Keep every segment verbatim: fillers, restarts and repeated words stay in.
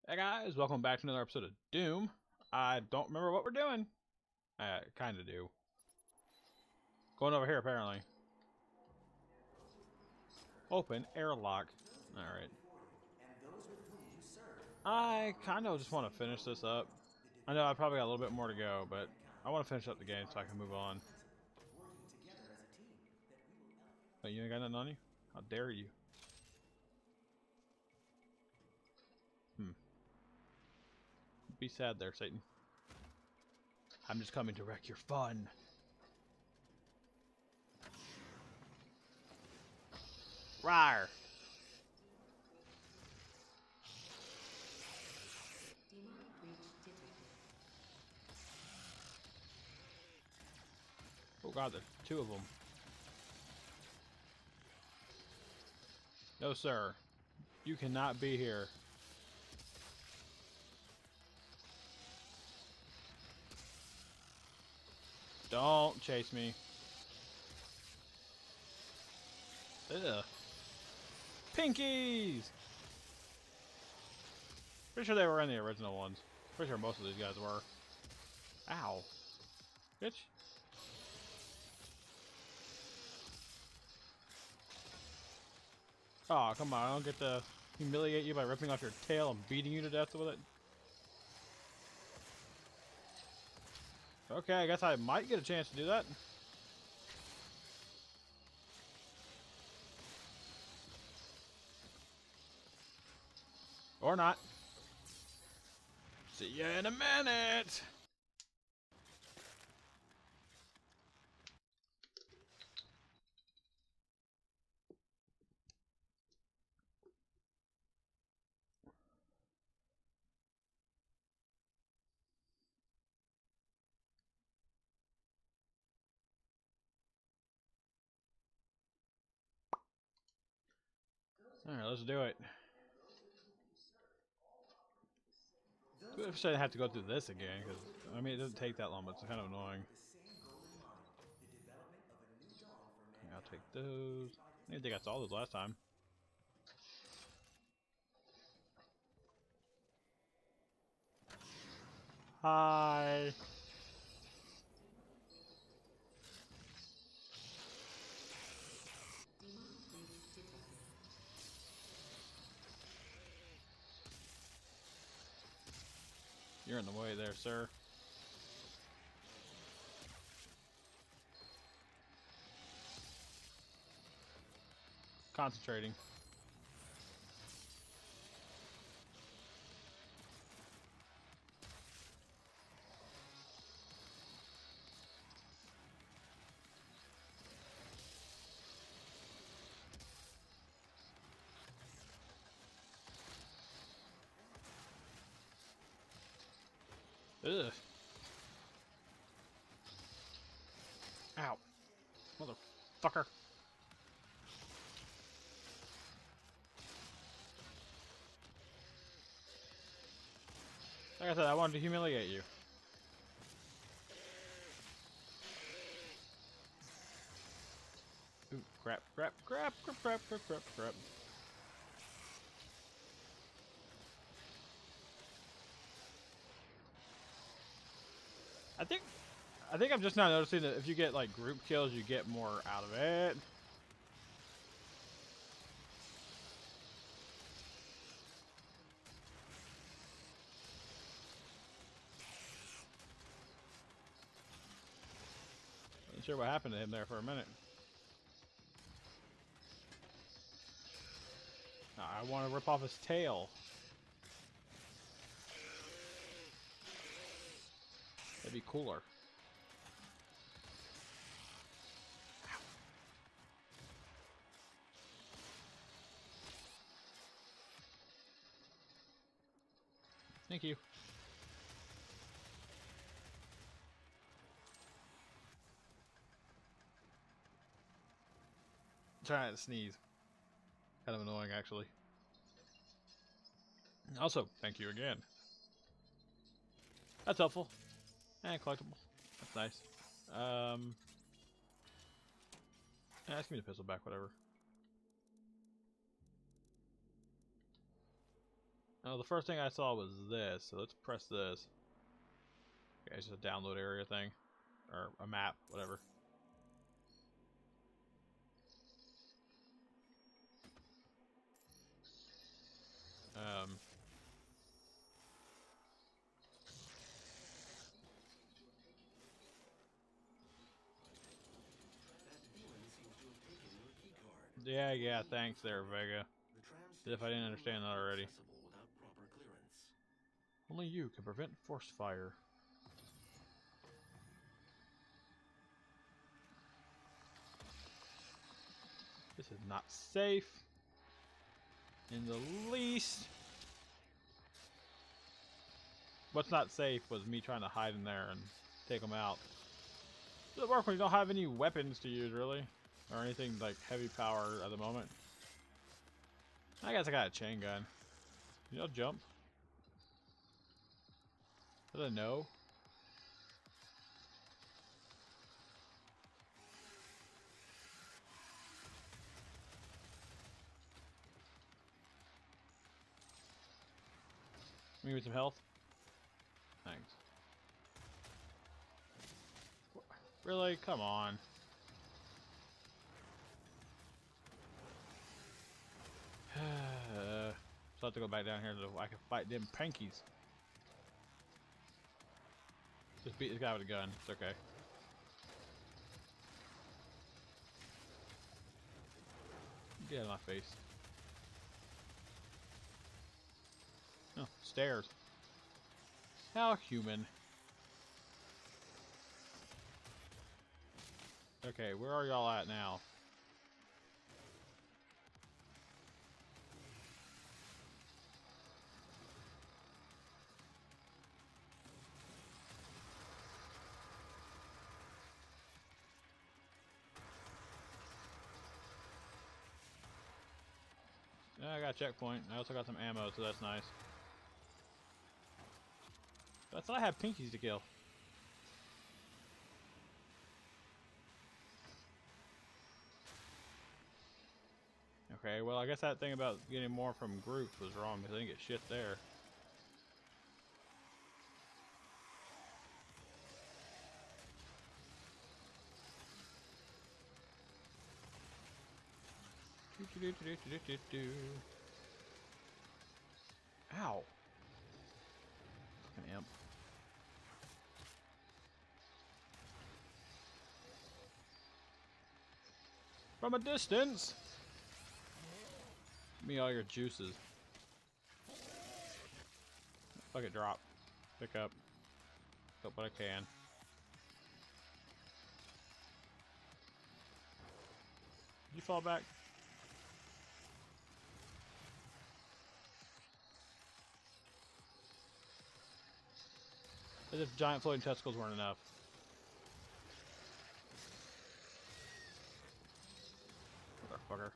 Hey guys, welcome back to another episode of Doom. I don't remember what we're doing. I kind of do. Going over here, apparently. Open airlock. Alright. I kind of just want to finish this up. I know I probably got a little bit more to go, but I want to finish up the game so I can move on. But you ain't got nothing on you? How dare you? Hmm. Be sad there, Satan. I'm just coming to wreck your fun. Rawr! Oh god, there's two of them. No, sir. You cannot be here. Don't chase me. Ugh. Pinkies! Pretty sure they were in the original ones. Pretty sure most of these guys were. Ow. Bitch. Oh, come on. I don't get to humiliate you by ripping off your tail and beating you to death with it. Okay, I guess I might get a chance to do that. Or not. See ya in a minute! Alright, let's do it. I wish I didn't have to go through this again, because, I mean, it doesn't take that long, but it's kind of annoying. Okay, I'll take those. I didn't think I saw those last time. Hi. You're in the way there, sir. Concentrating. Ugh. Ow. Motherfucker. Like I said, I wanted to humiliate you. Ooh, crap, crap, crap, crap, crap, crap, crap, crap. I think, I think I'm just now noticing that if you get like group kills, you get more out of it. Not sure what happened to him there for a minute. I want to rip off his tail. That'd be cooler. Ow. Thank you. I'm trying to sneeze. Kind of annoying, actually. Also, thank you again. That's helpful. And collectible. That's nice. Um, yeah, give me the pistol back, whatever. Oh, the first thing I saw was this, so let's press this. Okay, it's just a download area thing. Or a map, whatever. Um... Yeah, yeah, thanks there, Vega. As if I didn't understand that already. Only you can prevent force fire. This is not safe. In the least. What's not safe was me trying to hide in there and take them out. Does it work when you don't have any weapons to use, really? Or anything like heavy power at the moment? I guess I got a chain gun. You know, jump. Did I know? Give me some health. Thanks. Really? Come on. So I have to go back down here so I can fight them pankies. Just beat this guy with a gun. It's okay. Get out of my face. Oh, stairs. How human. Okay, where are y'all at now? Yeah, I got a checkpoint. I also got some ammo, so that's nice. I thought I had pinkies to kill. Okay, well, I guess that thing about getting more from groups was wrong because I didn't get shit there. Ow. Fucking imp. From a distance! Give me all your juices. Fuck it, drop. Pick up. Pick up what I can. Did you fall back? As if giant floating testicles weren't enough. Motherfucker.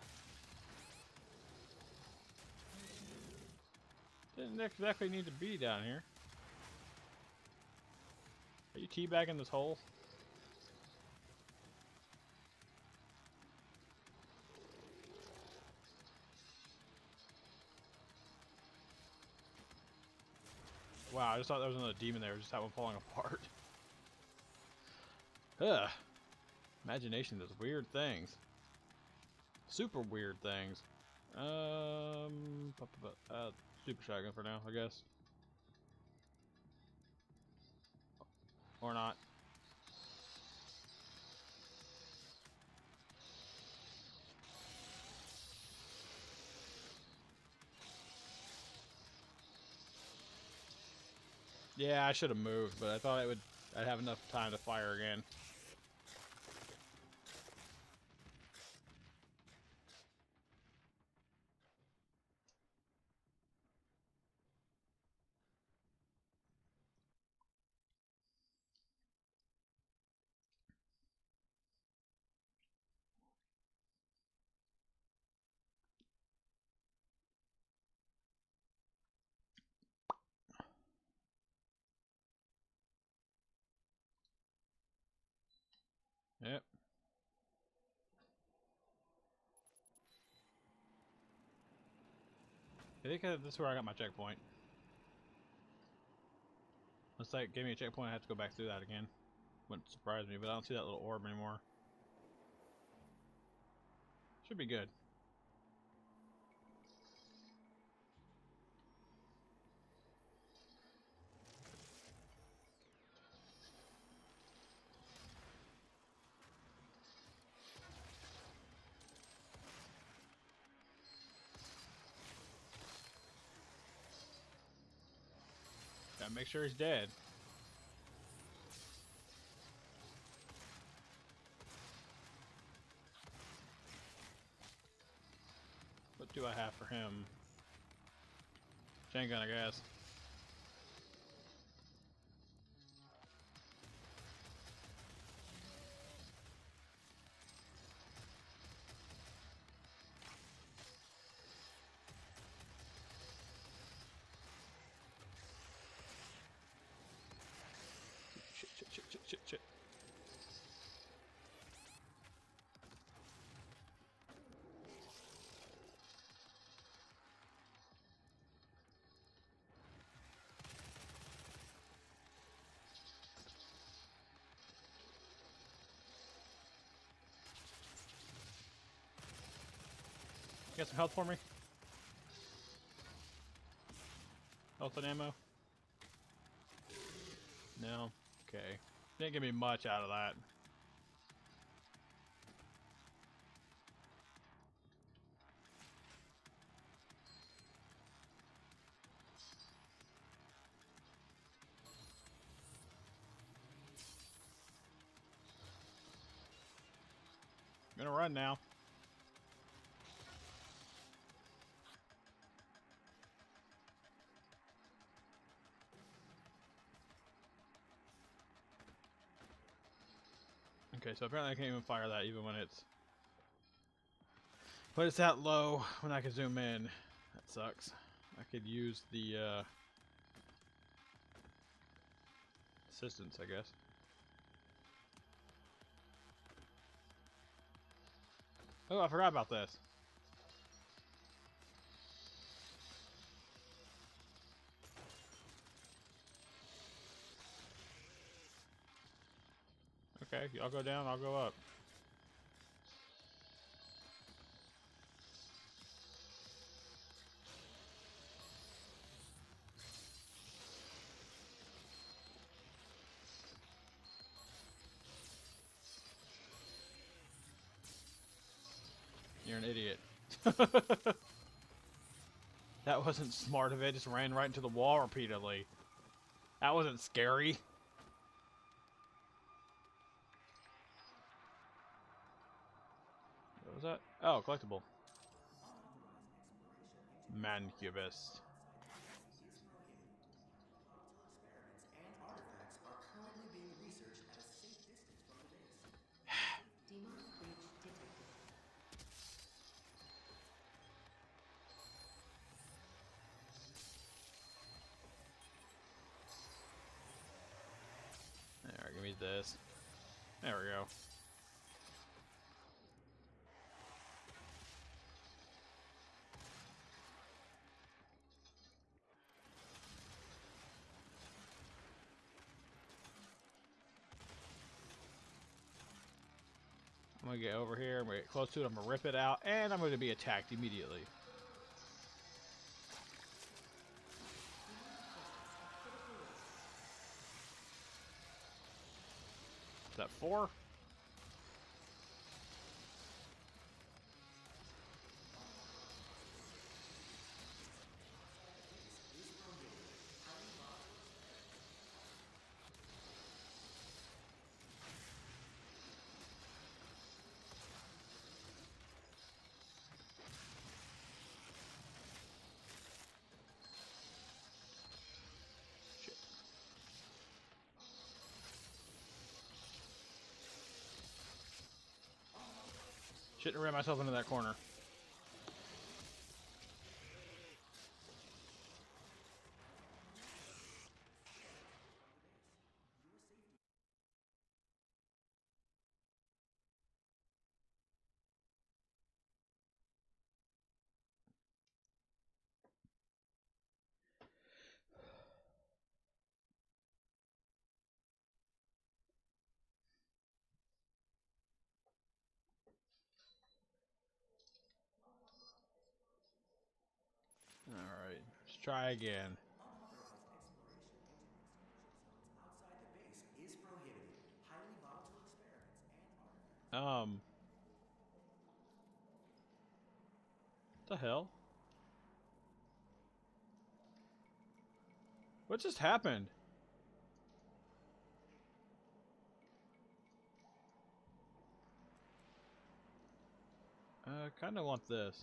Didn't exactly need to be down here. Are you teabagging this hole? Wow, I just thought there was another demon there. Just that one falling apart. Ugh. Imagination does weird things. Super weird things. Um, uh, super shotgun for now, I guess. Or not. Yeah, I should have moved, but I thought I would. I'd have enough time to fire again. I think uh, this is where I got my checkpoint. Looks like it gave me a checkpoint. I have to go back through that again. Wouldn't surprise me, but I don't see that little orb anymore. Should be good. Gotta make sure he's dead. What do I have for him? Chain gun, I guess. Shit, shit, shit, shit, shit, shit. You got some health for me? Health and ammo? No? Okay. Didn't give me much out of that. I'm gonna run now. Okay, so apparently I can't even fire that even when it's... But it's that low when I can zoom in. That sucks. I could use the, uh... assistance, I guess. Oh, I forgot about this. Okay, y'all go down, I'll go up. You're an idiot. That wasn't smart of it, just ran right into the wall repeatedly. That wasn't scary. What was that? Oh, collectible. Mancubus. There, give me this. There we go. I'm gonna get over here, I'm gonna get close to it, I'm gonna rip it out, and I'm gonna be attacked immediately. Is that four? Shouldn't have ran myself into that corner. try again. Um. What the hell? What just happened? I kind of want this.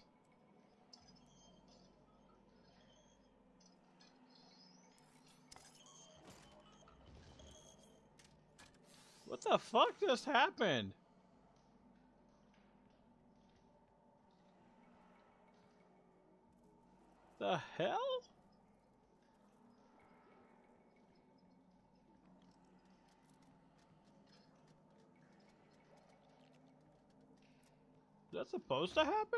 What the fuck just happened? The hell? Is that supposed to happen?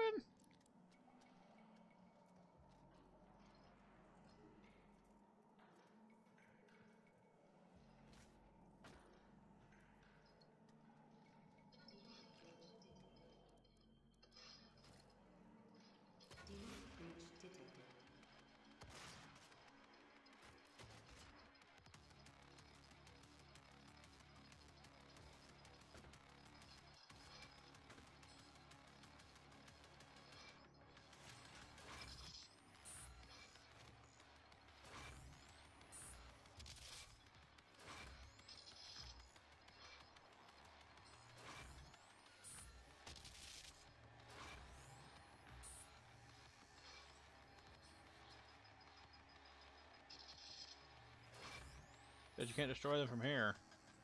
Because you can't destroy them from here.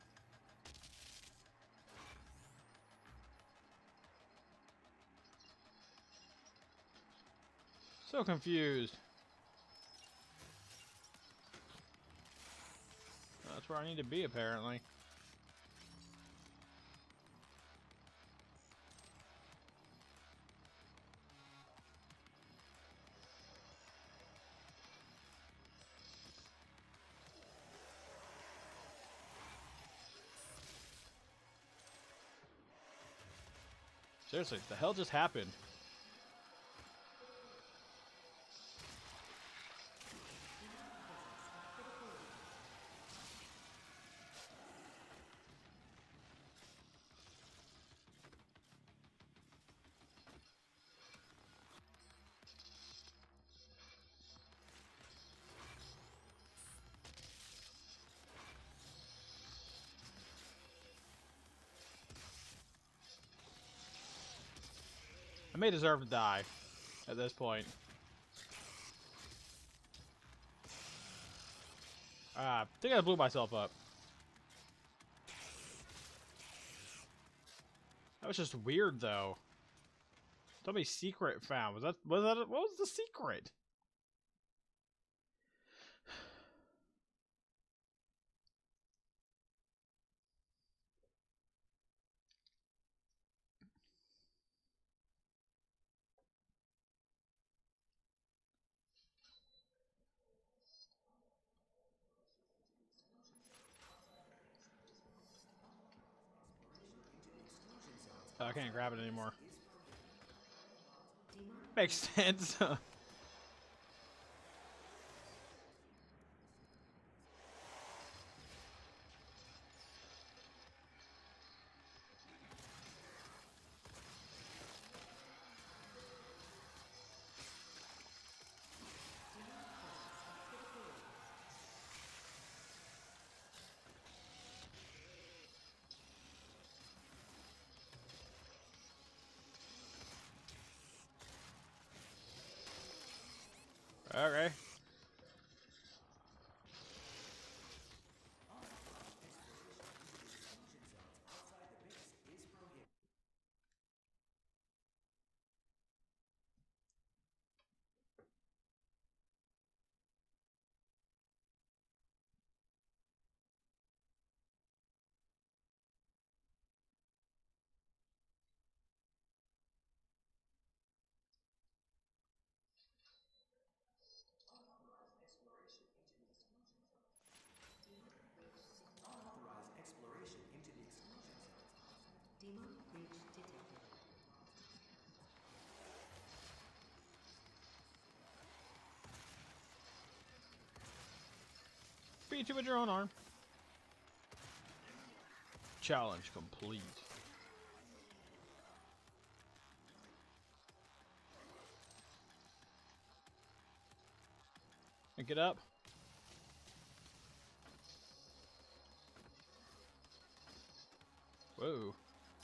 So confused. That's where I need to be, apparently. Seriously, the hell just happened? I may deserve to die at this point. Ah, I think I blew myself up. That was just weird, though. Tell me, secret found. Was that was that what was the secret? Oh, I can't grab it anymore. Makes sense. Okay. beat you with your own arm. Challenge complete. And get up. Whoa.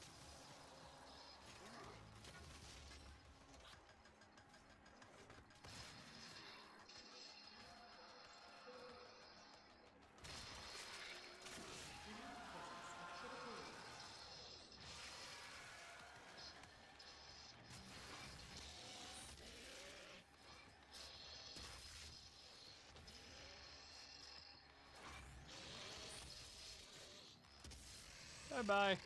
Bye bye.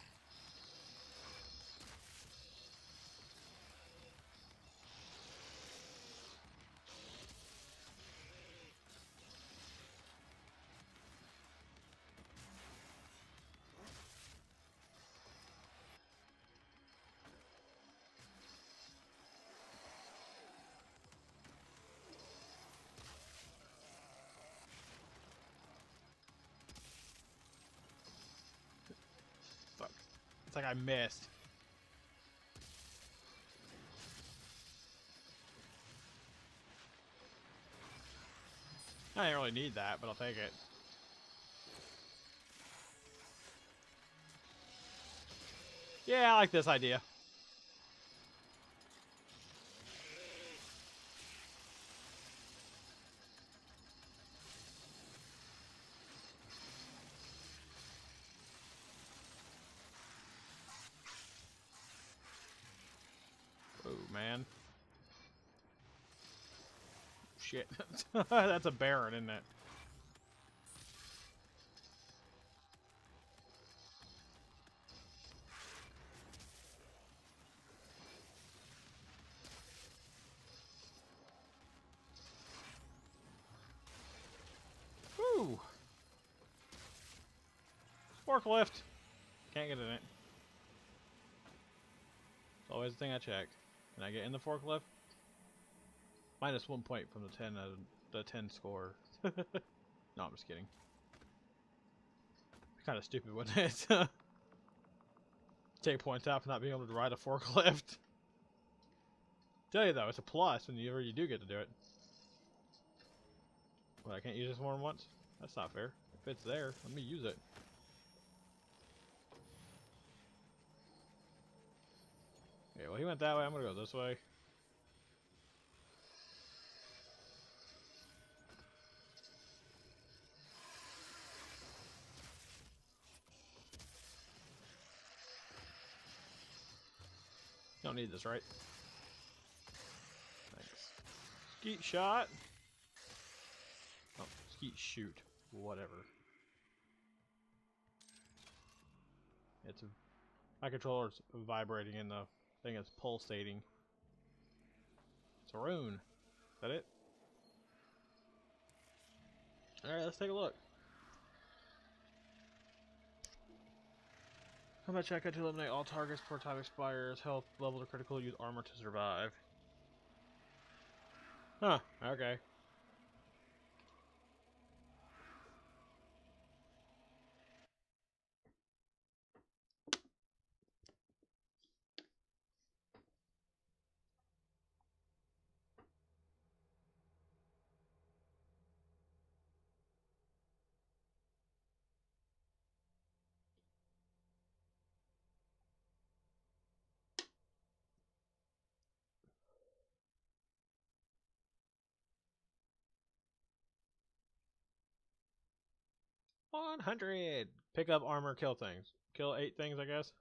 Fuck. It's like I missed. I didn't really need that, but I'll take it. Yeah, I like this idea. Oh, man. Shit. That's a Baron, isn't it? Woo! Forklift! Can't get in it. It's always the thing I check. Can I get in the forklift? Minus one point from the ten, uh, the ten score. No, I'm just kidding. Kind of stupid, wouldn't it? Take points out for not being able to ride a forklift. Tell you though, it's a plus when you you do get to do it. What, I can't use this more than once? That's not fair. If it's there, let me use it. Okay, well he went that way, I'm gonna go this way. Don't need this, right? Thanks. Skeet shot. Oh, skeet shoot. Whatever. It's a, my controller's vibrating and the thing is pulsating. It's a rune. Is that it? Alright, let's take a look. Combat check to eliminate all targets before time expires. Health levels are critical. Use armor to survive. Huh, okay. one hundred! Pick up armor, kill things. Kill eight things, I guess.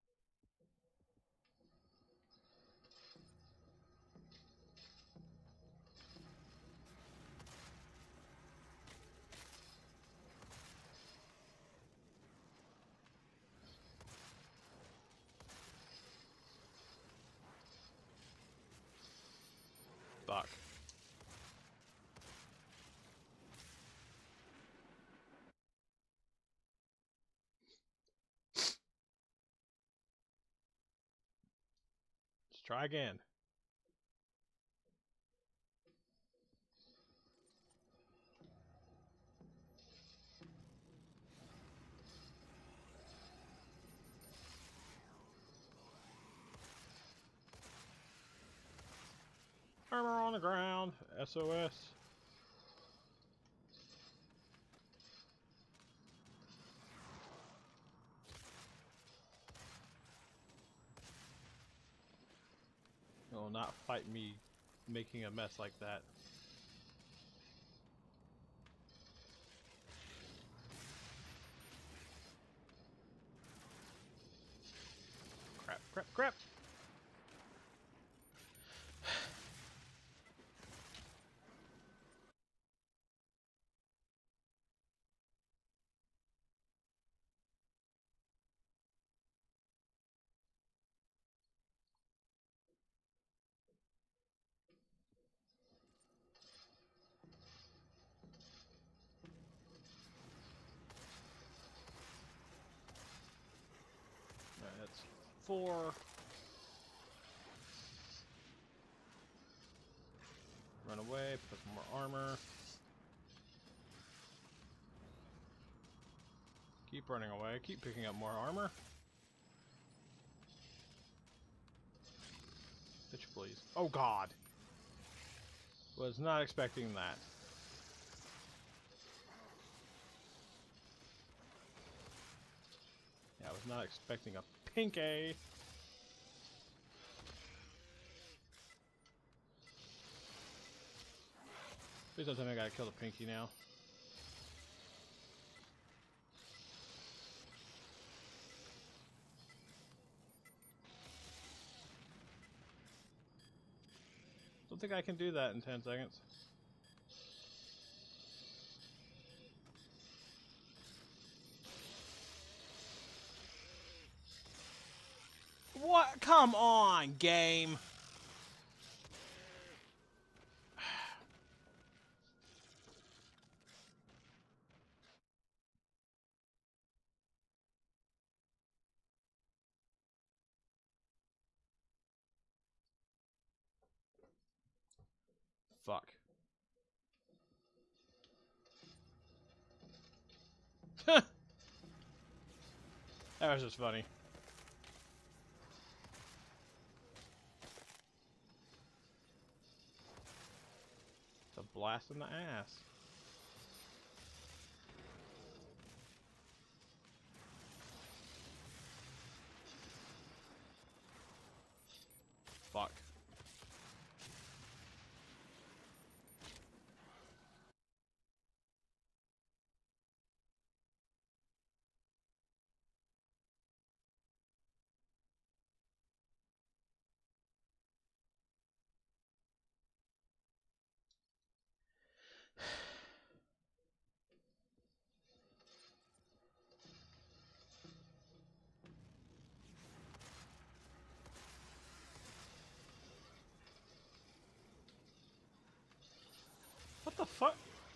Fuck. Let's try again. armor on the ground. S O S. You will not fight me making a mess like that. Crap, crap, crap! Alright, that's four. Run away, put some more armor. Keep running away, keep picking up more armor. Bitch, please. Oh god! Was not expecting that. Yeah, I was not expecting a pink A. Please don't tell me I gotta kill the pinky now. Don't think I can do that in ten seconds. What? Come on, game! Fuck. That was just funny. It's a blast in the ass. Fuck. What the fuck?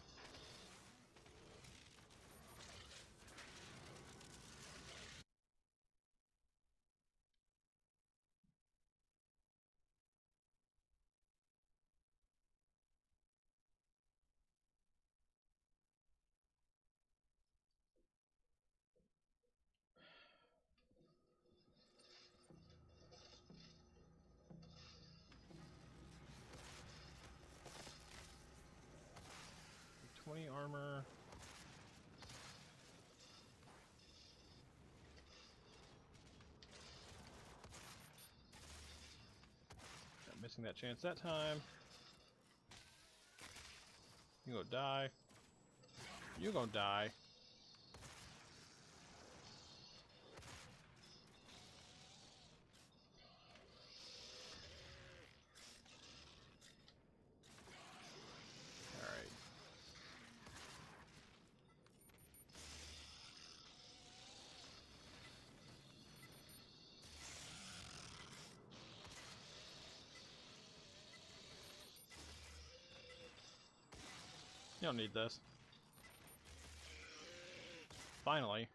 twenty armor. Not missing that chance that time. You gonna die. You gonna die. Alright. You don't need this. Finally.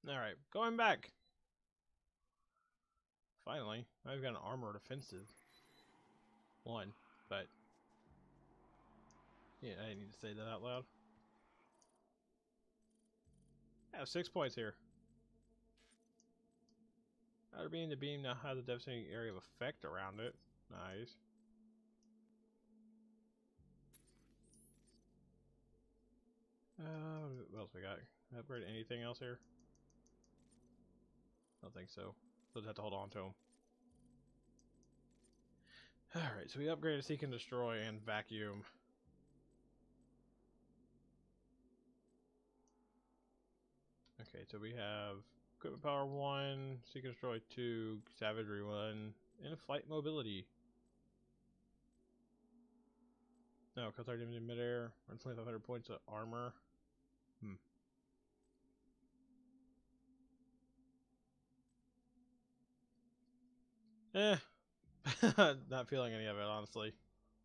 Alright, going back. Finally, I've got an armored offensive. One, but yeah, I didn't need to say that out loud. I have six points here. Outer beam, the beam now has a devastating area of effect around it. Nice. Uh, what else we got? Upgrade anything else here? I don't think so. We'll just have to hold on to them. Alright, so we upgraded Seek and Destroy and Vacuum. Okay, so we have Equipment Power one, Seek and Destroy two, Savagery one, and Flight Mobility. No, cuts our damage in midair, runs twenty-five hundred points of armor. Hmm. Eh. Not feeling any of it, honestly.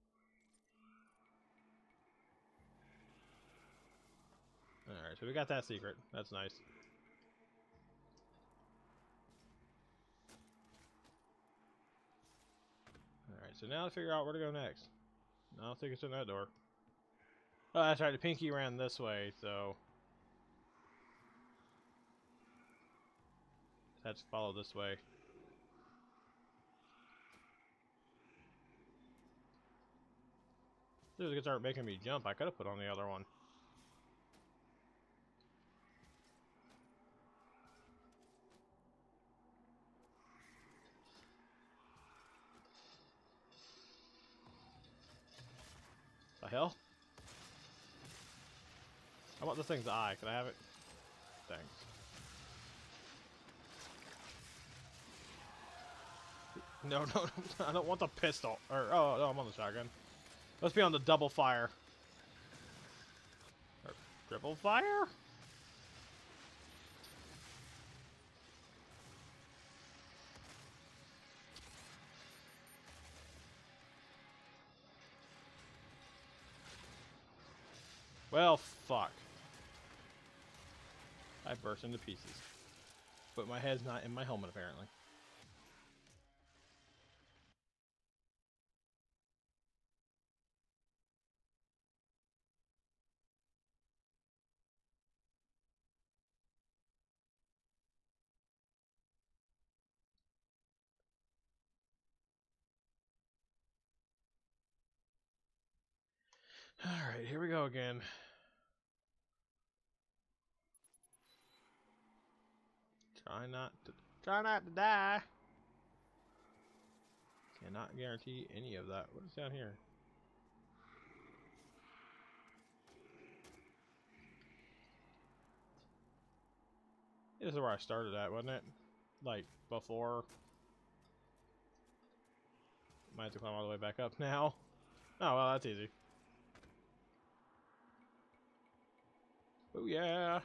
Alright, so we got that secret. That's nice. Alright, so now to figure out where to go next. I don't think it's in that door. Oh, that's right, the pinky ran this way, so let's follow this way. This is gonna start making me jump. I could have put on the other one. The hell? I want this thing's eye. Can I have it? Thanks. No, no, no, I don't want the pistol. Or, oh, no, I'm on the shotgun. Let's be on the double fire. Or triple fire? Well, fuck. I burst into pieces. But my head's not in my helmet, apparently. Alright, here we go again. Try not to try not to die. Cannot guarantee any of that. What is down here? This is where I started at, wasn't it? Like before. Might have to climb all the way back up now. Oh well, that's easy. Oh yeah.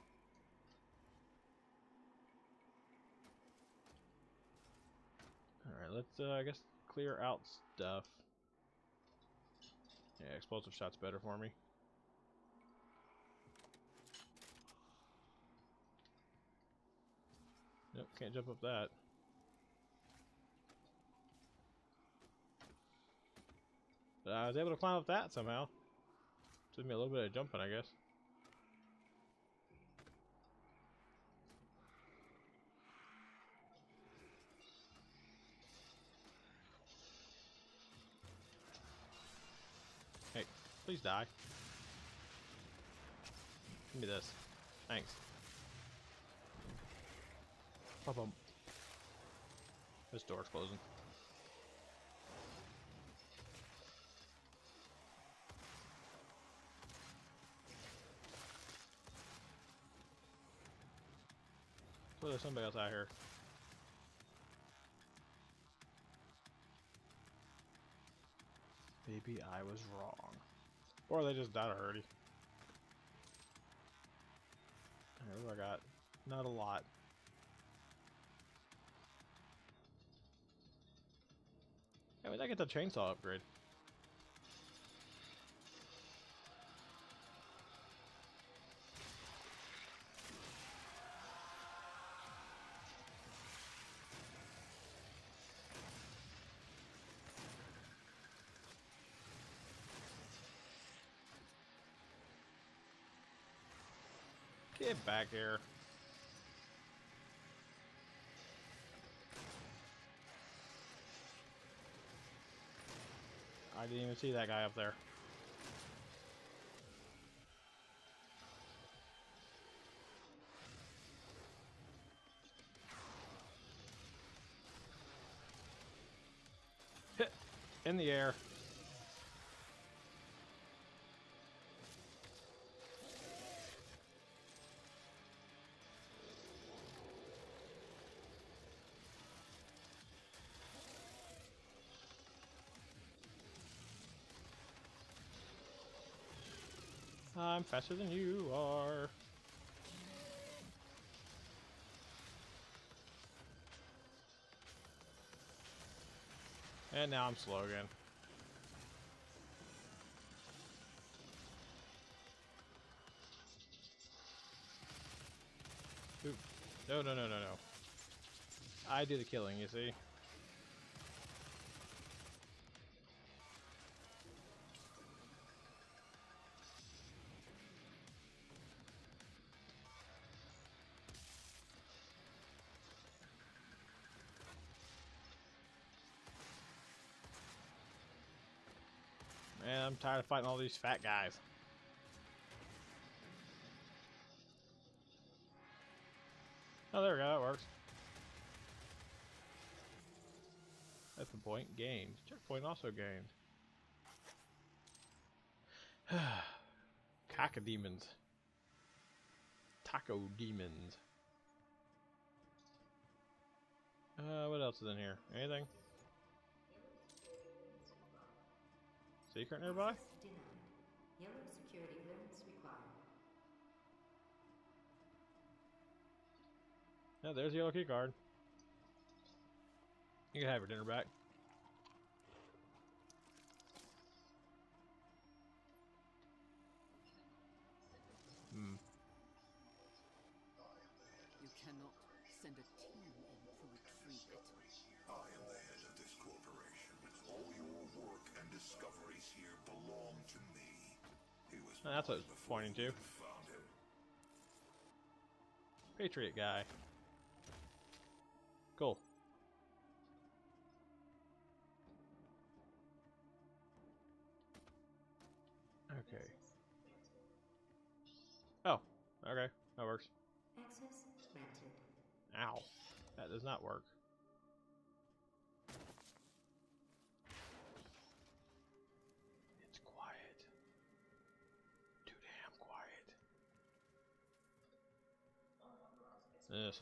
Alright, let's uh, I guess clear out stuff. Yeah, explosive shot's better for me. Nope, can't jump up that. But I was able to climb up that somehow. Took me a little bit of jumping, I guess. Hey, please die. Give me this. Thanks. Pop-bum. This door's closing. So there's somebody else out here. Maybe I was wrong. Or they just died already. Alright, what do I got? Not a lot. Hey, when did I get the chainsaw upgrade? Get back here. I didn't even see that guy up there. Hit in the air. I'm faster than you are. And now I'm slow again. Oop. No, no, no, no, no. I do the killing, you see. Man, I'm tired of fighting all these fat guys. Oh, there we go, that works. Weapon point gained. Checkpoint also gained. Cacodemons. Taco demons. Uh, what else is in here? Anything? Secret nearby? Yellow security clearance required. Yeah, there's the yellow key card. You can have your dinner back. Hmm. You cannot send a team in to retrieve it. I am the head of this corporation. All your work and discoveries here belong to me. He was Oh, that's what it's pointing to. found him. Patriot guy. Cool. Okay. Oh, okay. That works. Access granted. Ow. That does not work. It's quiet. Too damn quiet. Yes.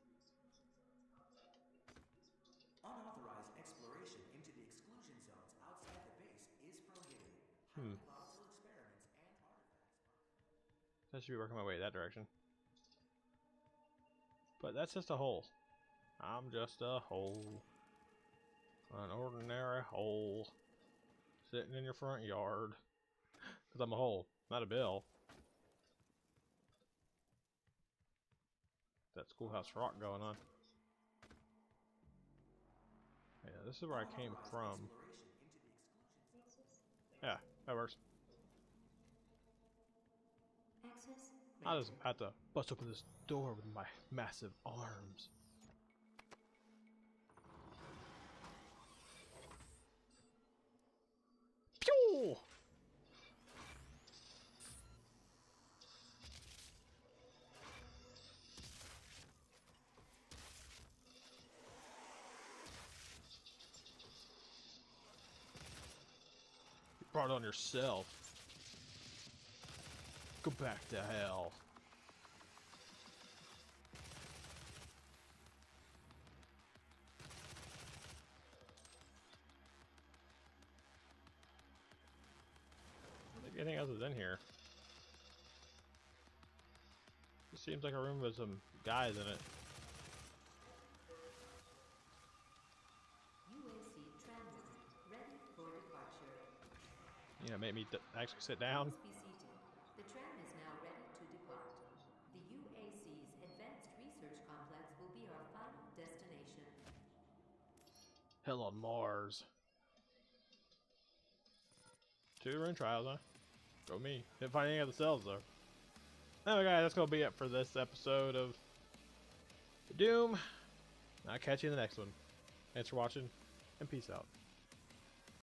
Unauthorized exploration into the exclusion zones outside the base is prohibited. Hmm. Volatile experiments and artifacts. That should be working my way that direction. But that's just a hole. I'm just a hole. An ordinary hole. Sitting in your front yard. Because I'm a hole, not a bill. That Schoolhouse Rock going on. Yeah, this is where I came from. Yeah, that works. Access I just granted. had to bust open this door with my massive arms. Pew! You brought it on yourself. Go back to hell. Maybe anything else is in here. It seems like a room with some guys in it. U A C tramline ready for departure. You know, make me d actually sit down. Please be seated. The tram is now ready to depart. The U A C's Advanced Research Complex will be our final destination. Hell on Mars. Two room trials, huh? Go me. Didn't find any other cells though. Anyway, guys, that's gonna be it for this episode of Doom. I'll catch you in the next one. Thanks for watching, and peace out.